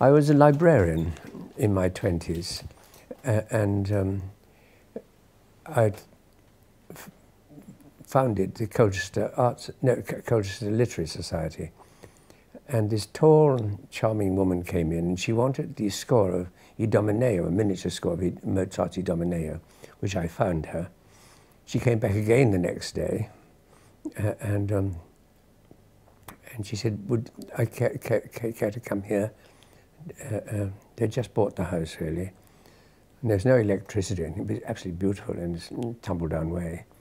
I was a librarian in my 20s, and I'd founded the Colchester Literary Society. And this tall, charming woman came in, and she wanted the score of Idomeneo, a miniature score of Mozart's Idomeneo, which I found her. She came back again the next day, and she said, "Would I care to come here?" They just bought the house, really. And there's no electricity, and it was absolutely beautiful in this tumble-down way.